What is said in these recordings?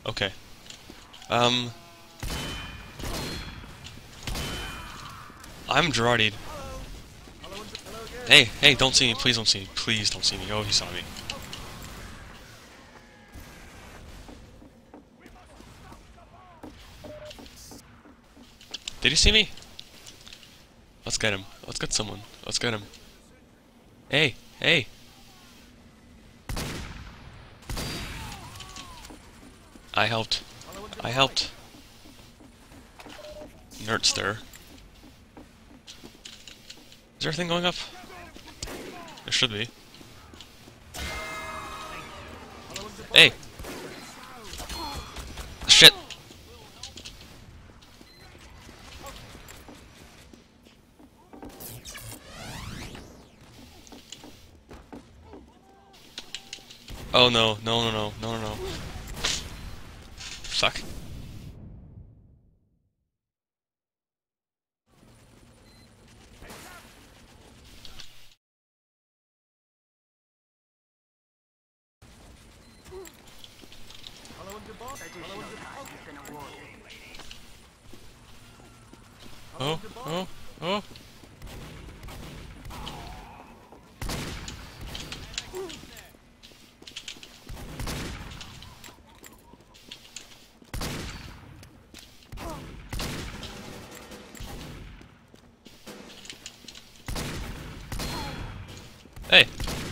Okay. I'm Gerardied. Hey, hey, don't see me. Please don't see me. Please don't see me. Oh, he saw me. Did he see me? Let's get him. Let's get someone. Let's get him. Hey, hey. I helped. I helped. Nerdster. Is everything going up? There should be. Hey! Shit! Oh no, no, no, no, no, no, no. Fuck. Oh, oh, oh. Hey.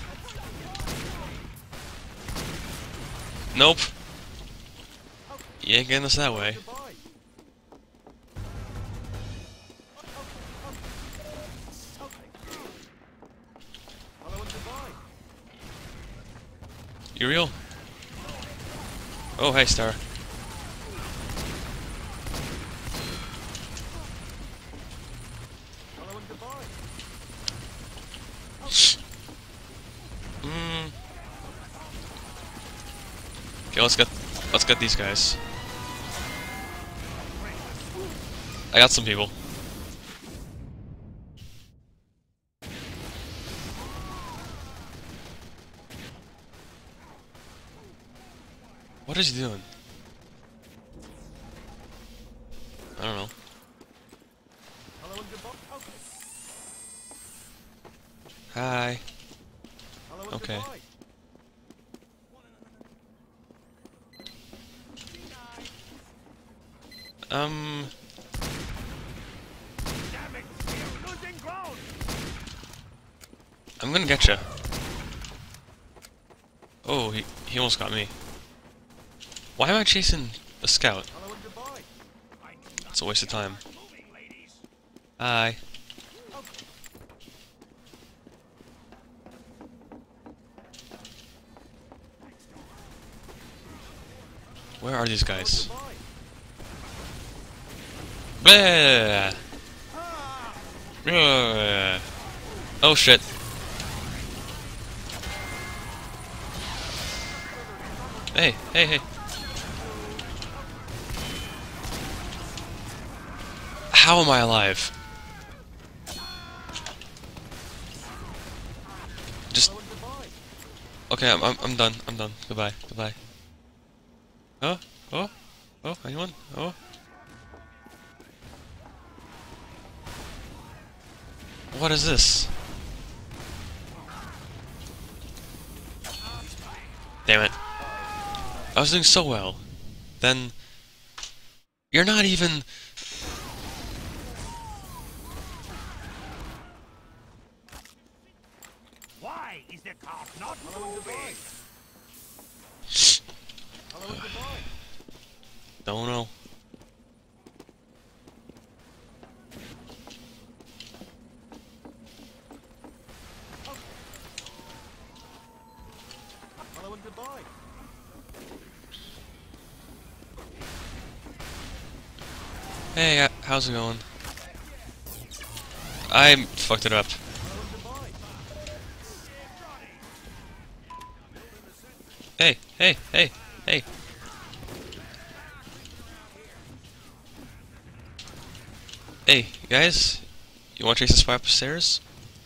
Nope. You ain't getting us that way. You real? Oh, hey, Star. Okay, let's get these guys. I got some people. What is he doing? I don't know. Hi. Okay. I'm gonna get you. Oh, he almost got me. Why am I chasing a scout? It's a waste of time. Hi. Where are these guys? Blah! Blah! Oh shit. Hey, hey, hey. How am I alive? Just... Okay, I'm done. I'm done. Goodbye. Goodbye. Oh? Oh? Oh? Anyone? Oh? What is this? Damn it. I was doing so well. Then... You're not even... Why is the cart not moving? Don't know. Hello and goodbye. Hey, how's it going? I fucked it up. Hey, hey, hey, hey. Hey, guys, you want to chase the spy upstairs?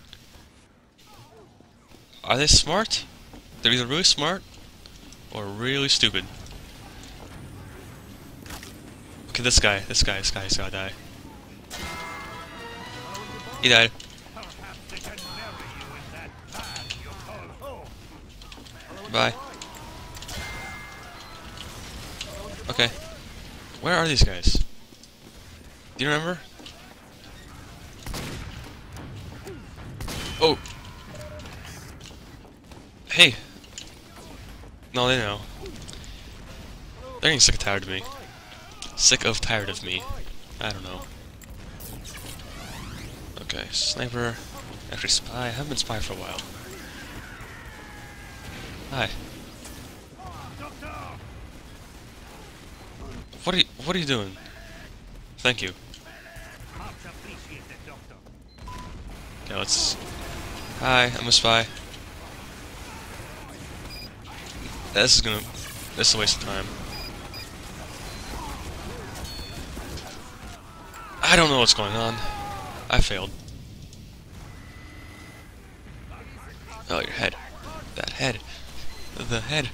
Are they smart? They're either really smart or really stupid. this guy's gotta die. He died. Bye. Okay. Where are these guys? Do you remember? Oh! Hey! No, they know. They're getting sick of tired of me. Tired of me. I don't know. Okay, sniper. Actually, spy. I haven't been spy for a while. Hi. What are you doing? Thank you. Okay, let's... Hi, I'm a spy. This is a waste of time. I don't know what's going on. I failed. Oh, your head. That head. The head.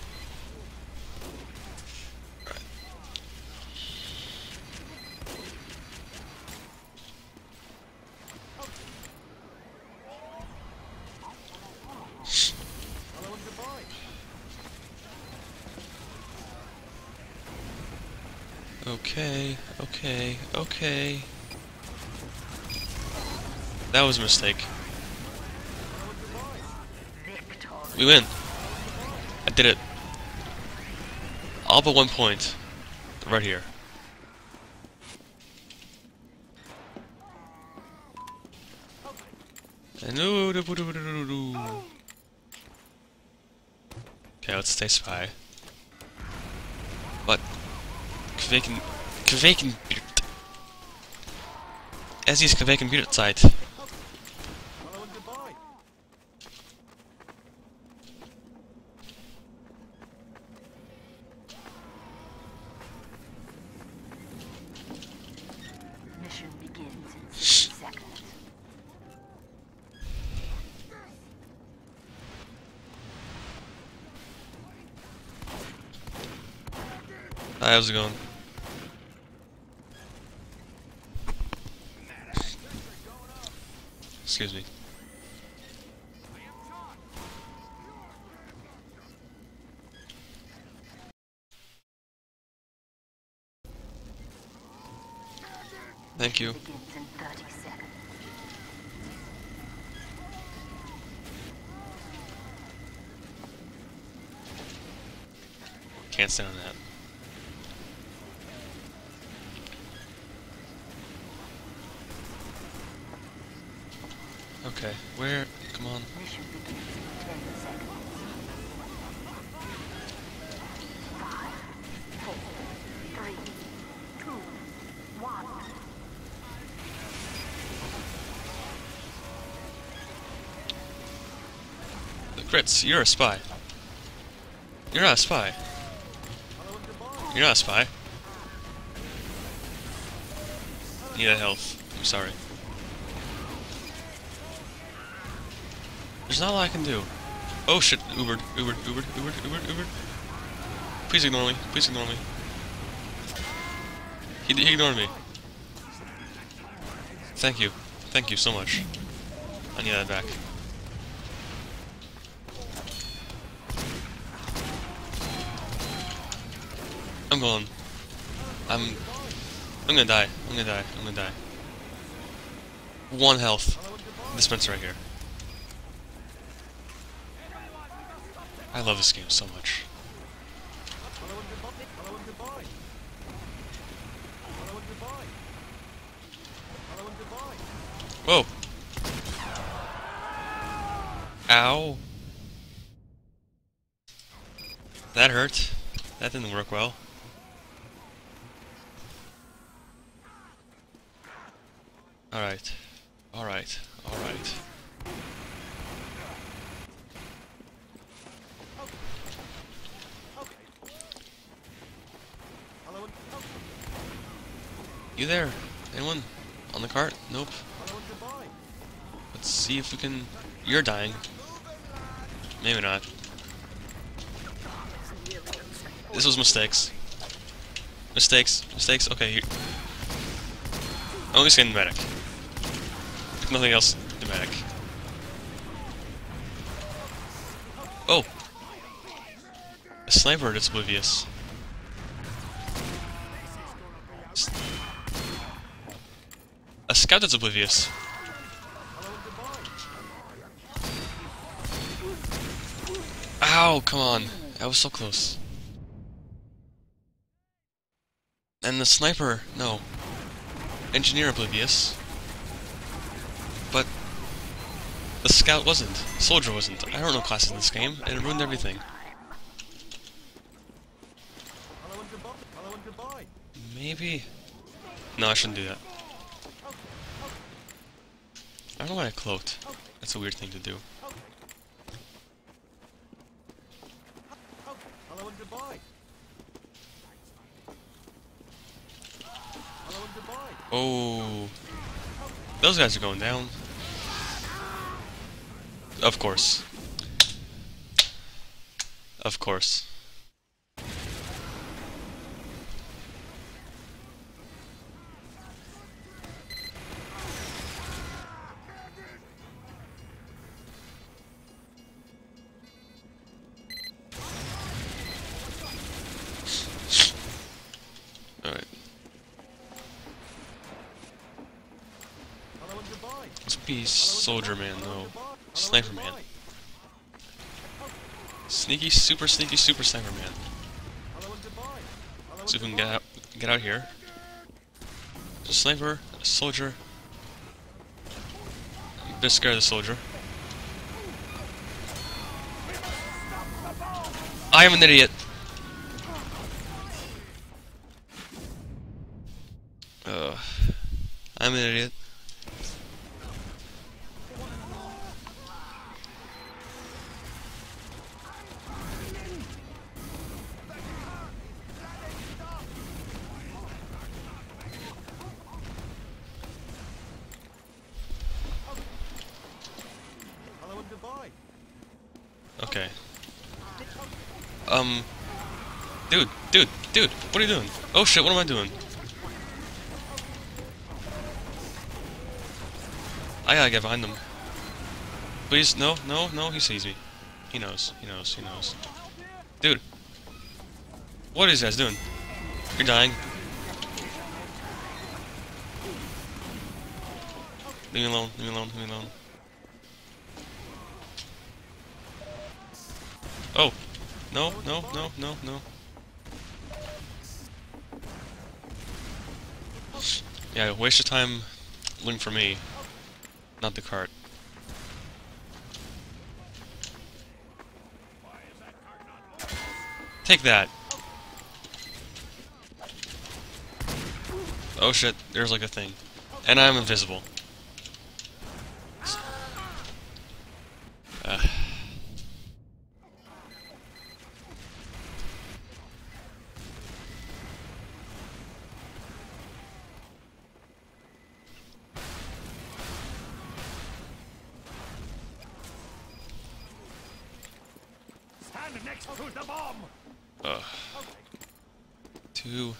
Alright. Okay. That was a mistake. We win. I did it. All but 1 point. Right here. And okay, let's stay spy. But Kveken es ist Kvekenbierzeit. Mission begins in 6 seconds. Hi, how's it going? Excuse me. Thank you. Begins in 30 seconds. Can't stand on that. Okay, where? Come on. Mission begins in 10 seconds. 5, 4, 3, 2, 1. Grits, you're a spy. You're not a spy. You're not a spy. Need that health. I'm sorry. There's not a lot I can do. Oh shit, Ubered. Please ignore me. Please ignore me. He ignored me. Thank you. Thank you so much. I need that back. I'm going. I'm gonna die. I'm gonna die. 1 health. Dispenser right here. I love this game so much. Whoa! Ow! That hurt. That didn't work well. Alright. Alright. Alright. You there? Anyone? On the cart? Nope. Let's see if we can... You're dying. Maybe not. This was mistakes. Mistakes. Mistakes. Okay, here. Oh, he's getting medic. If nothing else, the medic. Oh! A sniper that's oblivious. A scout that's oblivious. Ow, come on. That was so close. And the sniper, no. Engineer oblivious. But the scout wasn't. Soldier wasn't. I don't know classes in this game, and it ruined everything. Hello and goodbye. Hello and goodbye. Maybe. No, I shouldn't do that. I don't know why I cloaked. That's a weird thing to do. Hello and goodbye. Hello and goodbye. Oh. Those guys are going down. Of course. Of course. Alright. Hello and goodbye. Let's be Soldier Man, though. Sniper Man. Sneaky, super Sniper Man. Hello and goodbye. Hello See if we can get out here. There's a sniper, a soldier. I'm a bit scared of the soldier. I am an idiot. I'm an idiot. Hello and goodbye. Okay. Dude, what are you doing? Oh shit, what am I doing? I gotta get behind them. Please, no, he sees me. He knows. Dude. What are these guys doing? You're dying. Leave me alone. Oh. No. Yeah, waste your time looking for me, not the cart. Take that. Oh shit, there's like a thing. And I'm invisible. Stand next to the bomb. Two.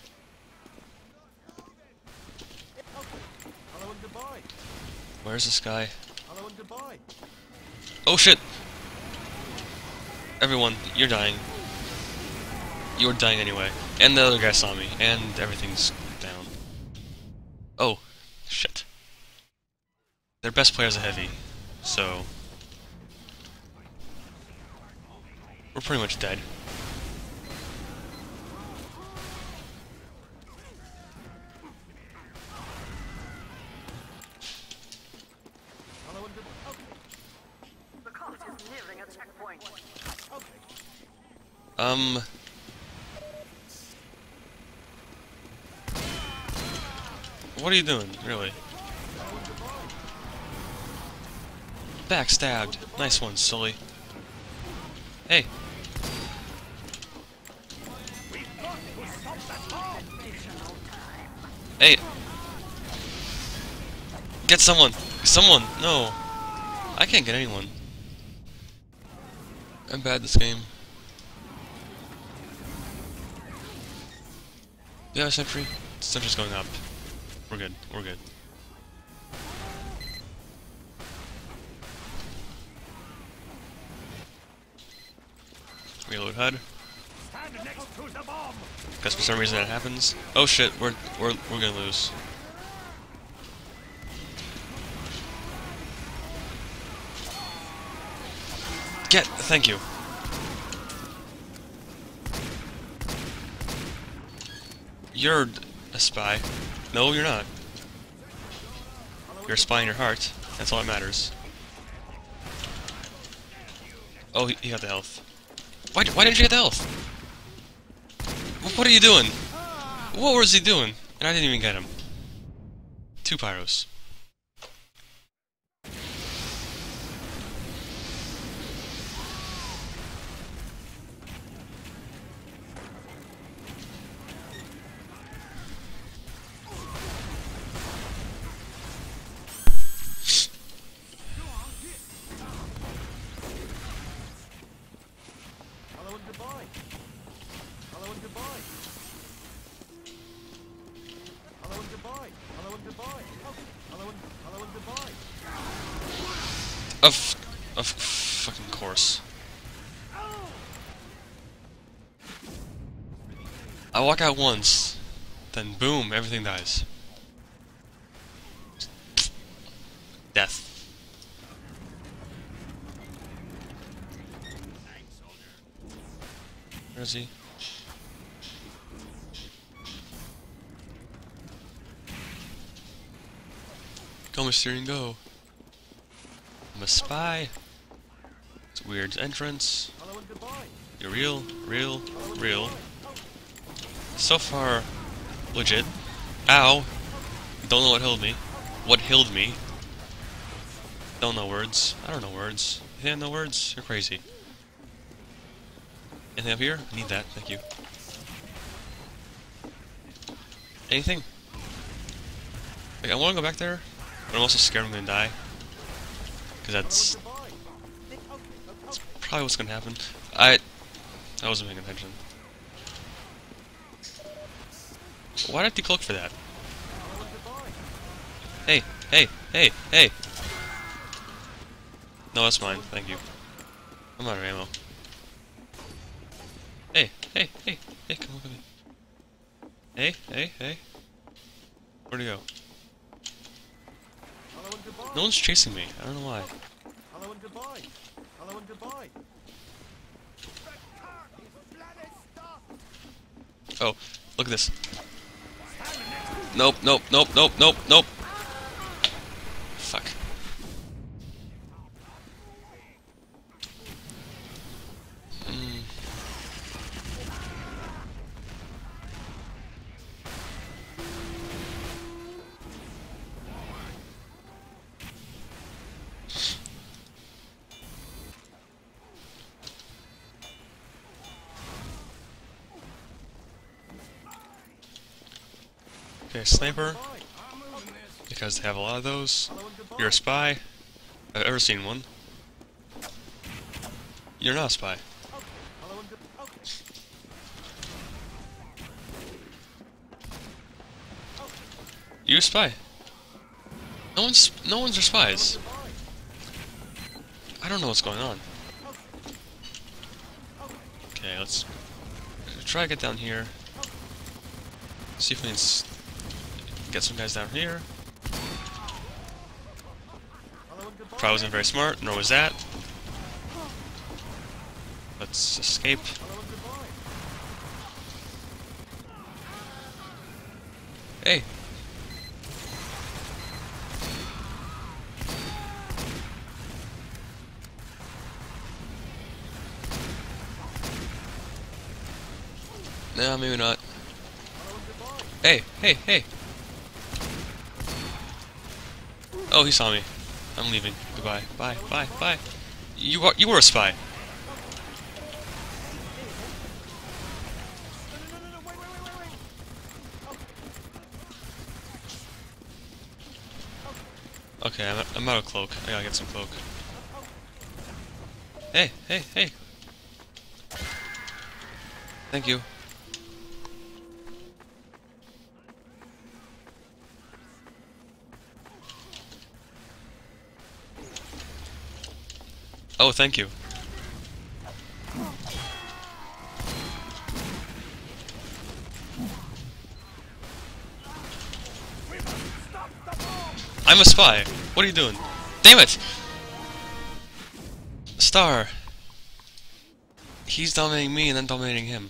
Hello and goodbye. Where's this guy? Hello and goodbye. Oh shit! Everyone, you're dying. You're dying anyway. And the other guy saw me, and everything's down. Oh, shit. Their best player's a heavy, so we're pretty much dead. Hello and goodbye. Okay. The cult is nearing a checkpoint. What are you doing, really? Backstabbed. Nice one, silly. Hey. Hey. Get someone. Someone. No. I can't get anyone. I'm bad at this game. Yeah, sentry. Sentry's going up. We're good. We're good. Reload HUD. Stand next to the bomb. Because for some reason that happens. Oh shit, we're gonna lose. Thank you. You're a spy. No, you're not. You're a spy in your heart. That's all that matters. Oh, he got the health. Why didn't you get the health? What are you doing? What was he doing? And I didn't even get him. 2 pyros. Hello and goodbye. Hello and goodbye. Hello and goodbye. Hello and goodbye. Oh, hello and goodbye. Of fucking course. I walk out once, then boom, everything dies. Death. Where is he? Go, Mysterian, go. I'm a spy. It's a weird entrance. Hello and goodbye. You're real. So far, legit. Ow. Don't know what healed me. What healed me. Don't know words. I don't know words. You think I know words? You're crazy. Anything up here? I need that. Thank you. Anything? Like, I want to go back there, but I'm also scared I'm gonna die. Because that's probably what's gonna happen. I wasn't paying attention. Why did I decloak for that? Hey! No, that's mine. Thank you. I'm out of ammo. Hey, come look at me. Hey. Where'd he go? Hello and goodbye. No one's chasing me. I don't know why. Hello and goodbye. Hello and goodbye. Oh, look at this. Nope. Fuck. Okay, sniper. Because they have a lot of those. You're a spy. I've ever seen one. You're not a spy. Hello and goodbye. You a spy. No one's are spies. I don't know what's going on. Okay, let's try to get down here. See if we can get some guys down here. Probably wasn't very smart, nor was that. Let's escape. Hey! No, maybe not. Hey! Oh, he saw me. I'm leaving. Goodbye. Bye. You were a spy. Okay, I'm out of cloak. I gotta get some cloak. Hey! Thank you. Oh, thank you. I'm a spy. What are you doing? Damn it! Star. He's dominating me and I'm dominating him.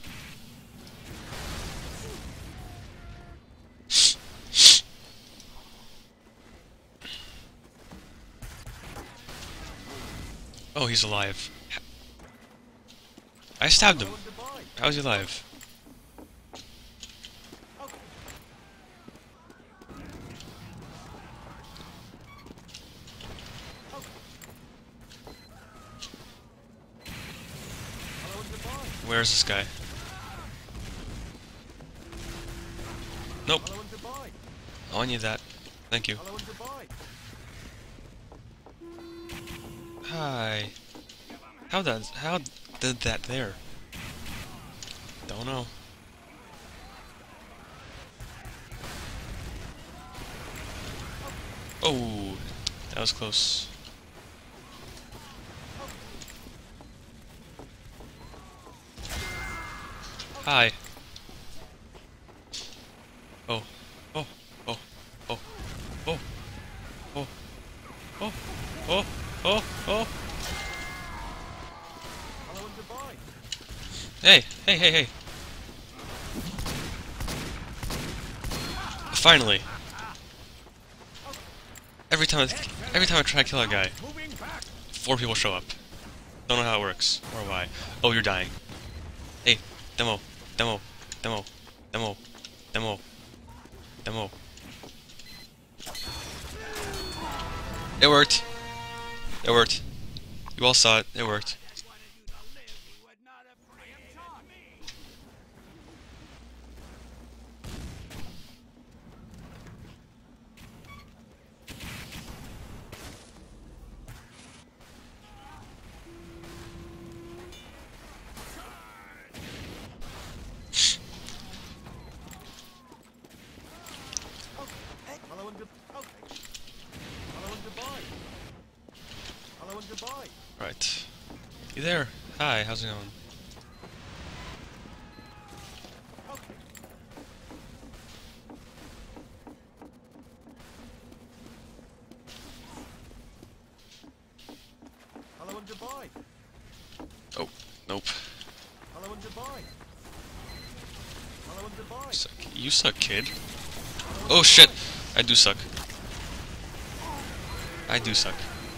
Oh, he's alive. I stabbed him. How's he alive? Where's this guy? Nope. Oh, I need that. Thank you. Hi. How did that there? Don't know. Oh, that was close. Hi. Oh. Oh. Oh. Oh. Oh. Oh. Oh. Oh. Oh. Oh. Hey. Hey. Hey. Hey. Finally. Every time I try to kill a guy, 4 people show up. Don't know how it works or why. Oh, you're dying. Hey, demo. Demo. Demo. Demo. Demo. Demo. It worked. It worked. You all saw it. It worked. Right. You there? Hi, how's it going? Hello and goodbye. Oh, nope. Hello and goodbye. Hello and goodbye. You suck, kid. Oh shit! I do suck. I do suck.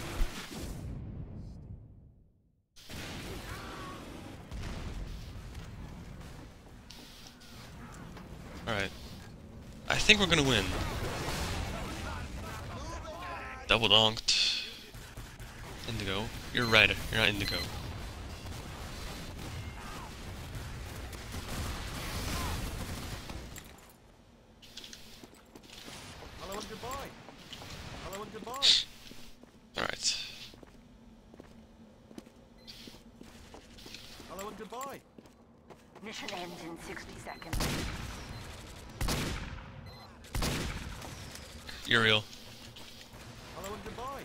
Alright. I think we're gonna win. Double donked. Indigo. You're right, you're not Indigo. Hello and goodbye. Hello and goodbye. Alright. Hello and goodbye. Mission ends in 60 seconds. You're real. Hello and goodbye.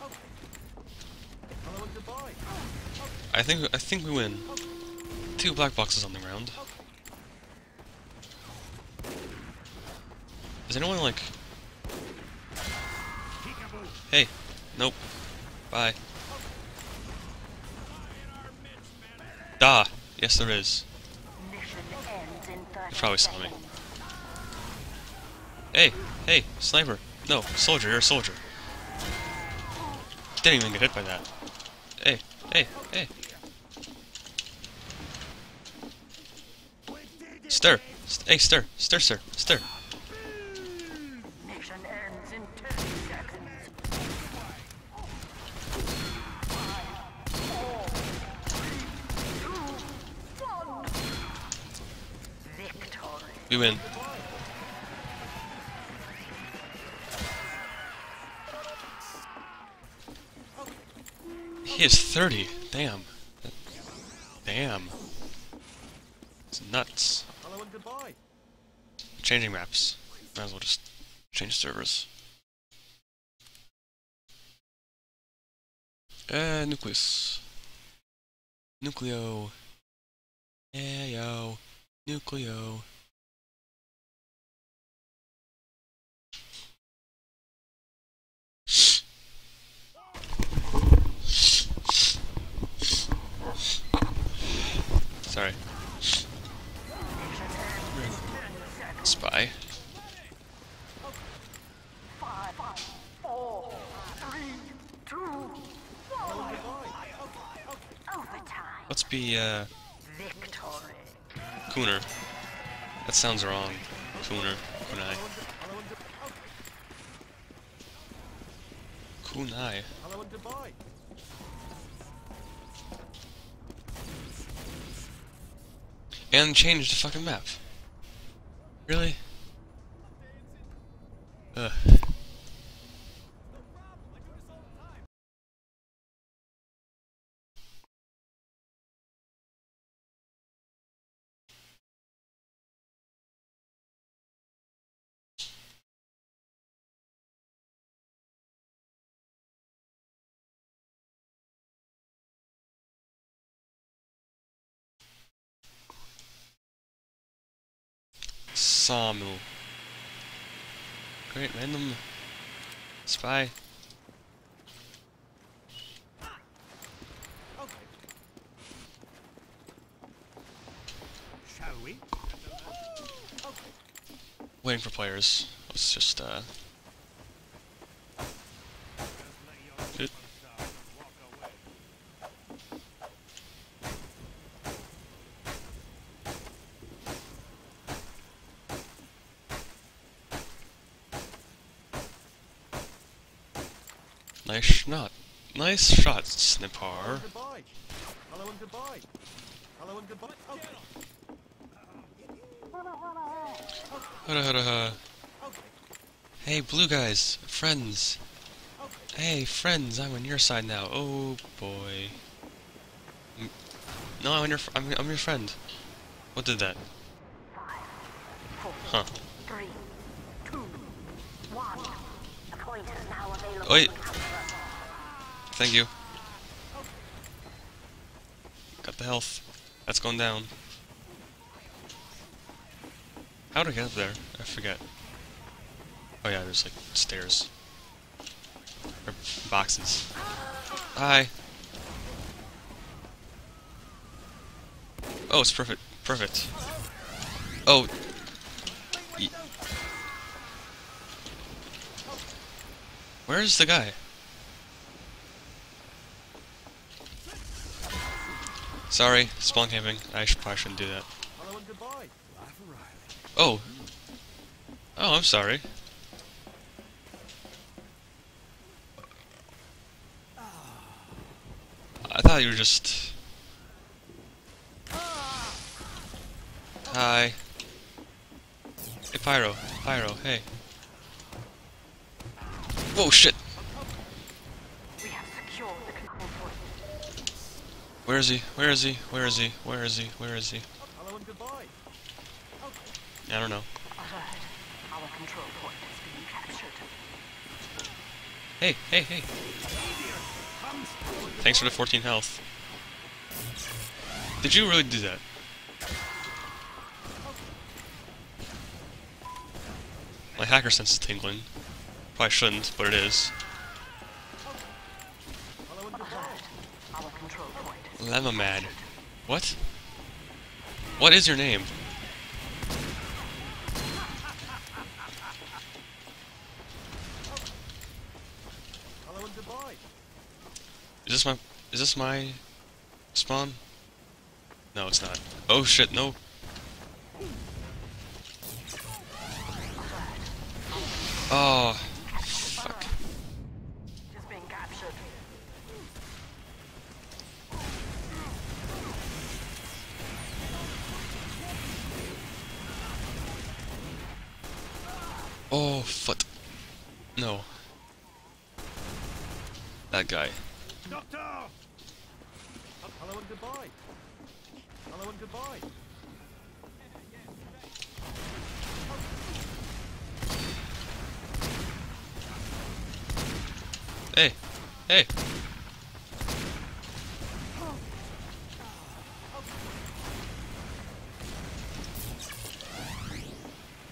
Hello and goodbye. I think we win. 2 black boxes on the ground. Is anyone like... Hey. Nope. Bye. Da! Yes, there is. Mission ends in 30 You probably saw me. seconds. Hey! Hey! Sniper! No, soldier, you're a soldier. Didn't even get hit by that. Hey! Hey! Hey! Stir! Hey, stir! Stir, sir! Stir! Mission ends in 10 seconds. 5, 4, 3, 2, 1. Victory. We win. He is 30. Damn. Damn. It's nuts. Hello and goodbye. Changing maps. Might as well just change servers. Nucleus. Nucleo. Yeah, yo. Nucleo. Sorry. Spy. 5, 4, 3, 2, 1. Overtime. Let's be, Victory. Cooner. That sounds wrong. Cooner. Kunai. Kunai. Hello and goodbye. And change the fucking map. Really? Ugh. Sawmill. Great, random spy. Okay. Shall we? Waiting for players. Let's just, Good. Nice shot. Nice shot, Snipar. Goodbye. Hello and goodbye. Hello and goodbye. Okay. Hudda hudda ha. Okay. Hey, blue guys, friends. Hey, friends, I'm on your side now. Oh boy. No, I'm your friend. What did that? 5, 4, Huh. 3, 2, 1. The point is now available. Wait. for capture. Thank you. Got the health. That's going down. How do I get up there? I forget. Oh yeah, there's like stairs. Or boxes. Hi. Oh, it's perfect. Perfect. Oh. Where's the guy? Sorry, spawn camping. I probably shouldn't do that. Hello and goodbye. Oh. Oh, I'm sorry. I thought you were just... Hi. Hey, Pyro. Pyro, hey. Whoa, shit! We have secured the control point. Where is he? Where is he? Where is he? Where is he? Where is he? Hello and goodbye. I don't know. Alert. Our control point is being captured. Hey, hey, hey. Thanks for the 14 health. Did you really do that? My hacker sense is tingling. Probably shouldn't, but it is. Hello and goodbye. Alert. Our control point is Lemamad. What? What is your name? Hello and goodbye. Is this my spawn? No, it's not. Oh shit, no. Oh, fuck. just being captured. Oh, foot. No. That guy. Doctor! Hello and goodbye. Hello and goodbye. Hey. Hey.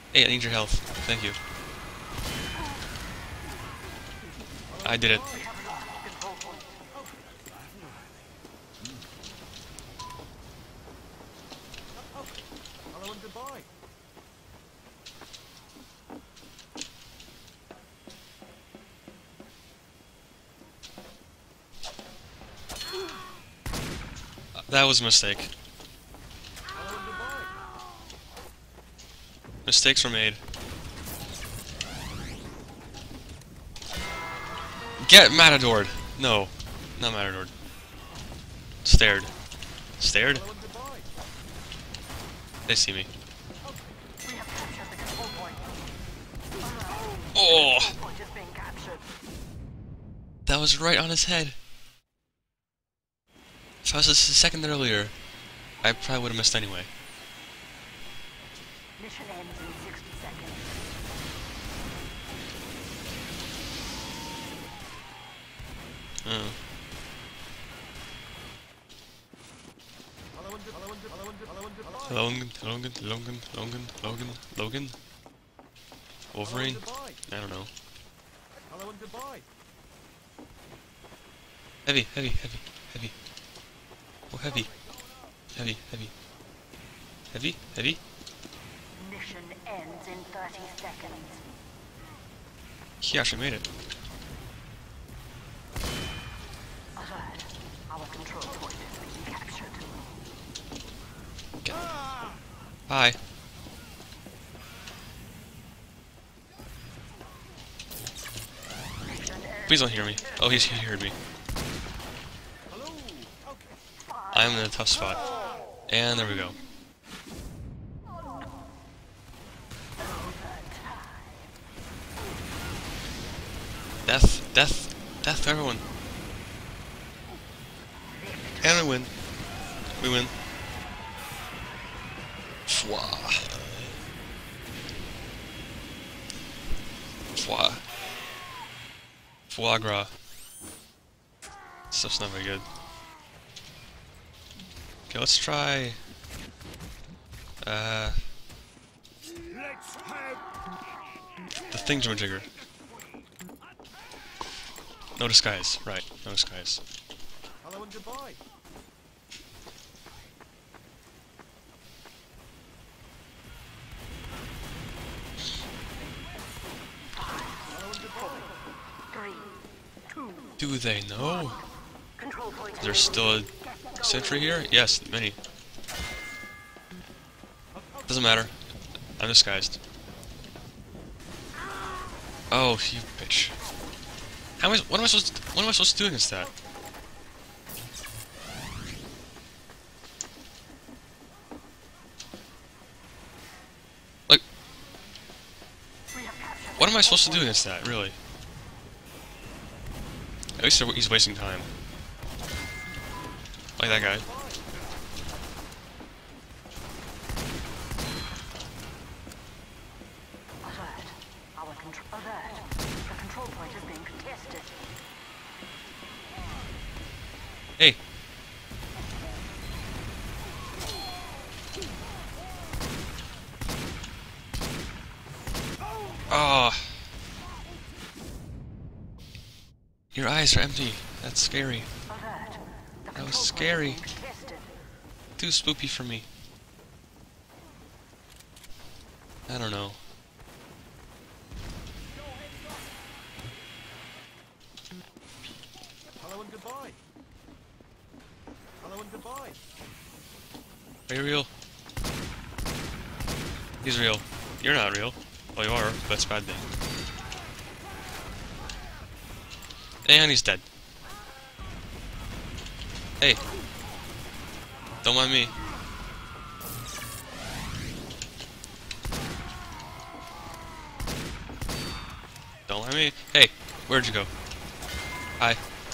Hey, I need your health. Thank you. I did it. We have lost the control point. Hello and goodbye. That was a mistake. Hello and goodbye. Mistakes were made. Get Matadored! No, not Matadored. Stared. Stared? Hello and goodbye. They see me. We have captured the control point. Oh! Control point is being captured. That was right on his head. If I was just a second earlier, I probably would have missed anyway. Mission ends in 60 seconds. Oh. Hello and good. Hello and good. Hello and good. Hello and goodbye. Logan? Wolverine? Goodbye. I don't know. Hello and goodbye. Heavy. Oh, heavy. Heavy. Mission ends in 30 seconds. He actually made it. Alert. Our control point is being captured. Bye. Mission ends. Please don't hear me. Oh, he heard me. Hello. Okay. I'm in a tough spot. And there we go. Death to everyone. And we win. We win. Foie gras. Stuff's not very good. Okay, let's try. The thingamajigger. No disguise, right? No disguise. Hello and goodbye. Hello and goodbye. 3, 2, Do they know? control point is There's still a sentry here? Yes, many. Doesn't matter. I'm disguised. Oh, you bitch. What am I supposed to do against that? Like, what am I supposed to do against that, really? At least he's wasting time. Like that guy. alert. Alert. The control point is being contested. Hey. Ah. Your eyes are empty. That's scary. Alert. The That was control scary. point is being contested. Too spoopy for me. I don't know. Hello and goodbye. Hello and goodbye. Are you real? He's real. You're not real. Well, you are, but that's a bad thing. And he's dead. Hey. Don't mind me. Don't mind me. Hey, where'd you go? Hi.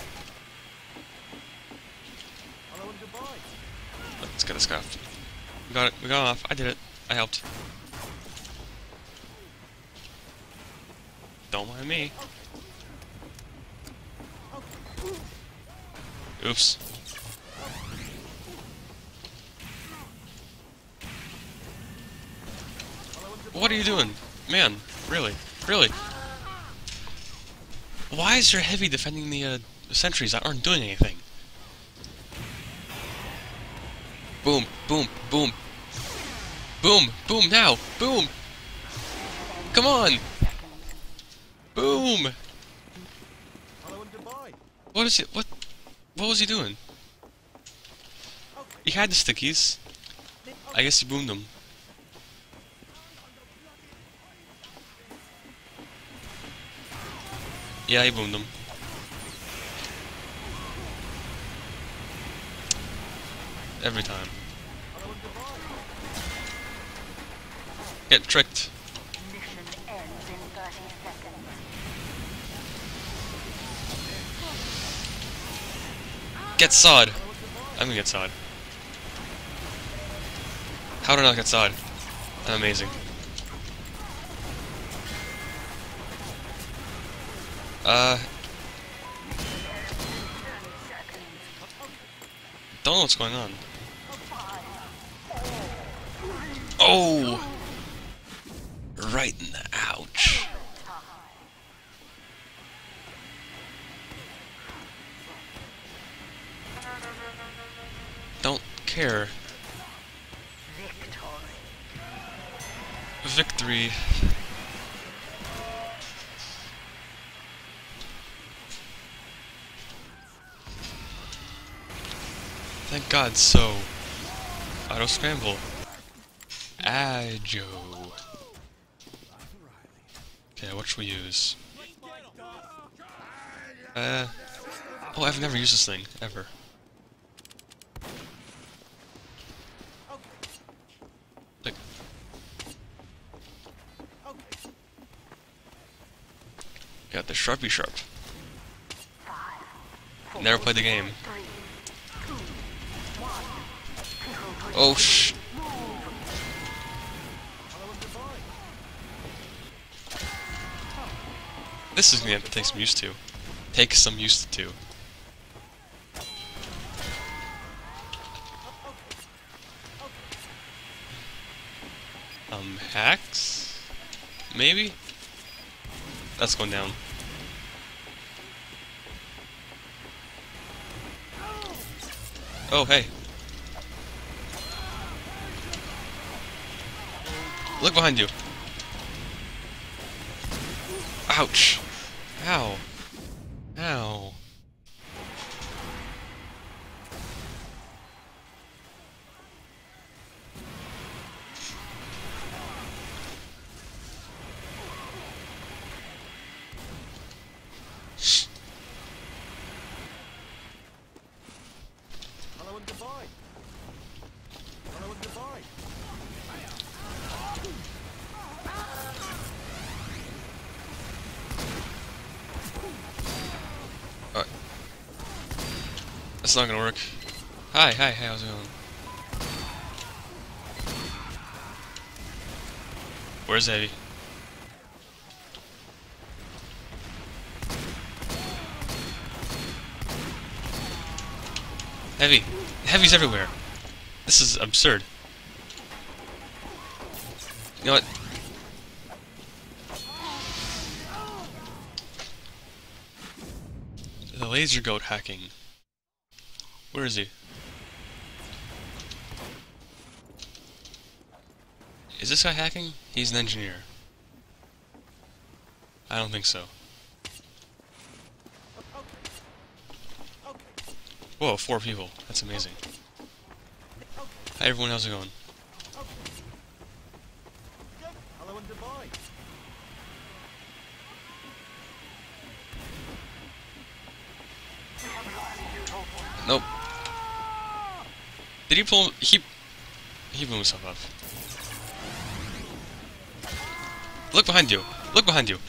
Hello and goodbye. Let's get this guy off. We got it. We got him off. I did it. I helped. Don't mind me. Oops. Hello and What are you doing? Man, really? Really? Why is your heavy defending the sentries that aren't doing anything? Boom, boom, boom. Boom, boom, now! Boom! Come on! Boom! Hello and goodbye. What is it? What was he doing? He had the stickies. I guess he boomed them. Yeah, he boomed them. Every time. Get tricked. Mission ends in 30 seconds. Get sawed. I'm gonna get sawed. How did I not get sawed? Amazing. Don't know what's going on. Oh! Right in the ouch. Don't care. Victory. Thank God, so. Auto scramble. Ajo. Okay, what should we use? Oh, I've never used this thing, ever. Like. Got the Sharpie Sharp. Never played the game. Oh, shh. This is gonna have to take some used to. Take some used to. Hacks? Maybe? That's going down. Oh, hey. Look behind you. Ouch. Ow. Ow. Hello and goodbye. Hello and goodbye. Alright. That's not gonna work. Hi, how's it going? Where's Heavy? Heavy! Heavy's everywhere! This is absurd. You know what? The laser goat hacking. Where is he? Is this guy hacking? He's an engineer. I don't think so. Whoa, 4 people. That's amazing. Hi everyone, how's it going? Hello and goodbye. Nope. Did he pull... He blew himself up. Look behind you! Look behind you!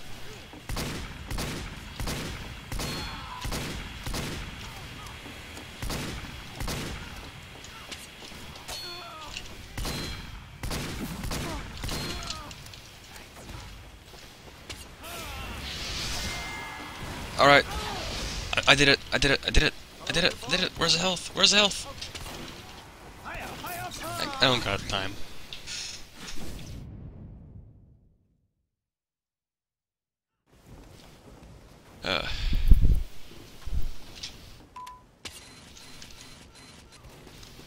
Alright. I did it. I did it. I did it. I did it. I did it. Where's the health? Where's the health? I don't got time.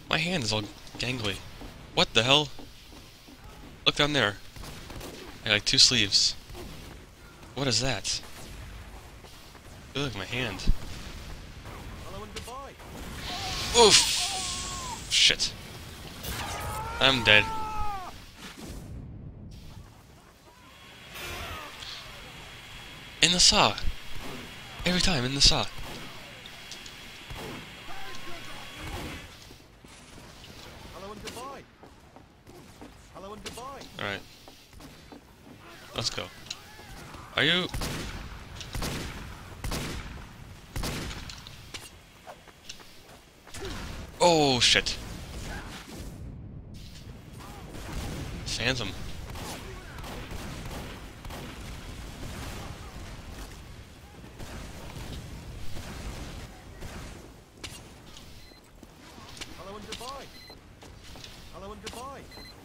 My hand is all gangly. What the hell? Look down there. I got like 2 sleeves. What is that? Look at my hand. Hello and goodbye. Oof! Shit. I'm dead. In the saw. Every time in the saw. Hello and goodbye. Hello and goodbye. Alright. Let's go. Are you... Oh, shit. Phantom. Hello and goodbye. Hello and goodbye.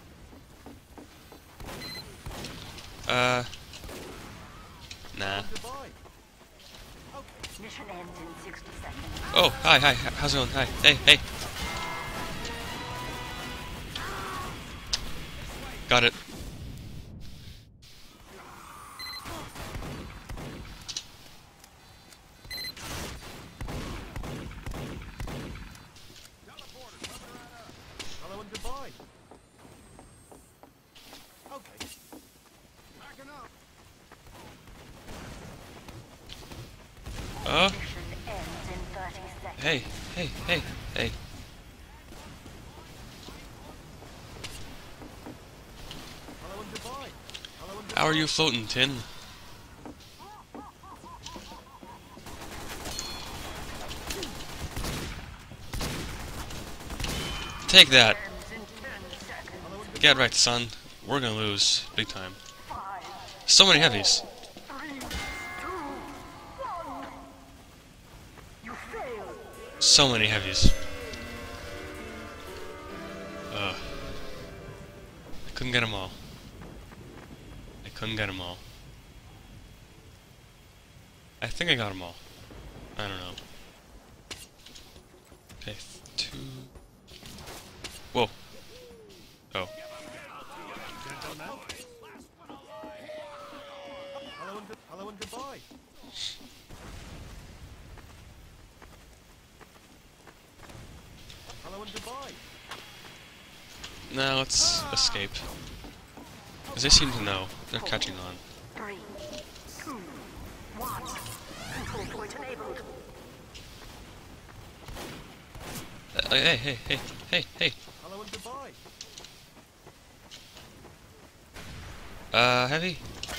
Nah. Goodbye. Mission ends in 60 seconds. Oh, hi, how's it going? Hi, hey. Got it. Hello and goodbye. Okay. Backing up. Mission ends in 30 seconds. Hey. Hello and goodbye. Hello and How are you floating, Tin? Take that. Ends in 10 seconds. Get right, son. We're gonna lose. Big time. So many heavies. 3, 2, 1. You failed. So many heavies. Ugh. I couldn't get them all. I think I got them all. I don't know. Okay, 2... Whoa. Oh. Hello and goodbye. Hello and goodbye. Now let's escape. Because they seem to know. They're catching on. 3, 2, 1. Control point enabled. Hey. Hello and goodbye. Heavy?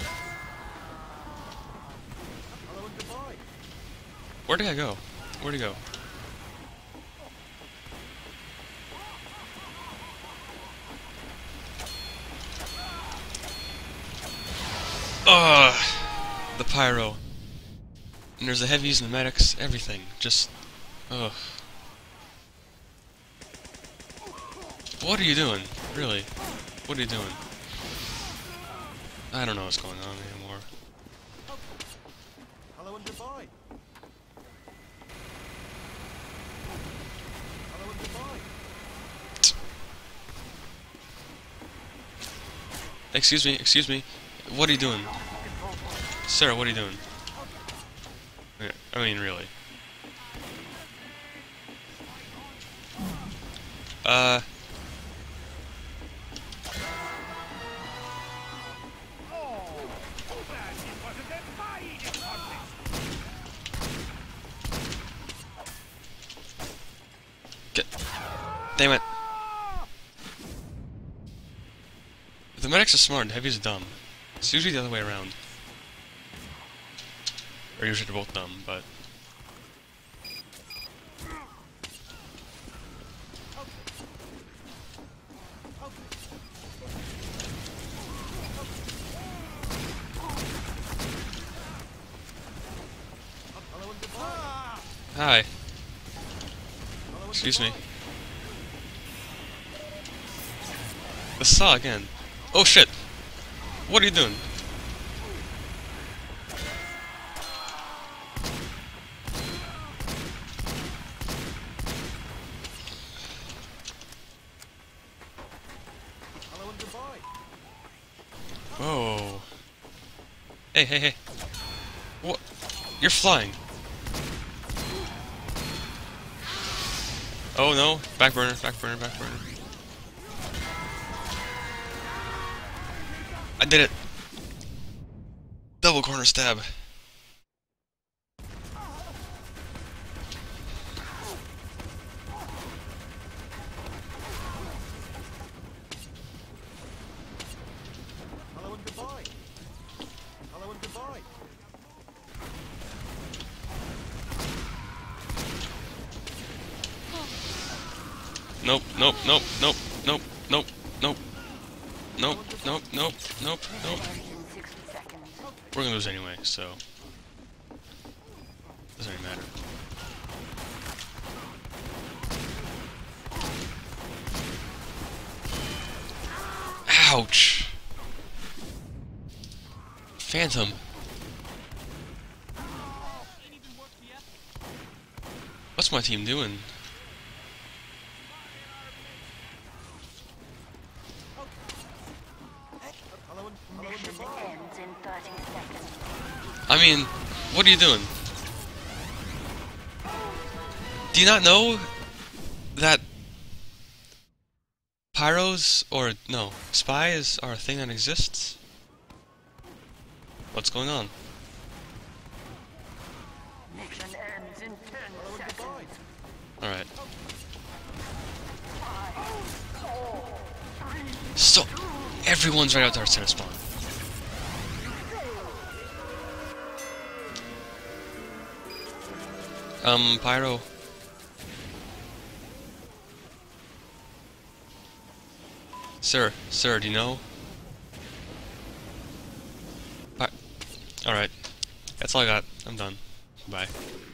Hello and goodbye. Where'd I go? Where'd he go? Ugh! The pyro. And there's the heavies and the medics, everything. Just... ugh. What are you doing? Really? What are you doing? I don't know what's going on anymore. Hello and goodbye. Hello and goodbye. Excuse me. What are you doing? Sarah, what are you doing? Yeah, I mean, really. Damn it. The medics are smart, heavies are dumb. It's usually the other way around. Or usually they're both dumb, but... Hello and goodbye. Hi. Excuse me. The saw again. Oh shit! What are you doing? Whoa. Hey, hey, hey. What? You're flying. Oh no. Back burner, back burner, back burner. I did it. Double corner stab. Hello and goodbye. Hello and goodbye. Nope, nope, nope, nope, nope, nope, nope. Nope, nope, nope, nope, nope. In 60 seconds. We're gonna lose anyway, so doesn't really matter. Ouch! Phantom. What's my team doing? Hello and Mission goodbye. ends in 30 seconds. I mean, what are you doing? Do you not know that pyros, or no, spies are a thing that exists? What's going on? Mission ends in 10 seconds. Alright. So, everyone's right out there center spawn. Pyro. Sir, do you know? Alright. That's all I got. I'm done. Bye.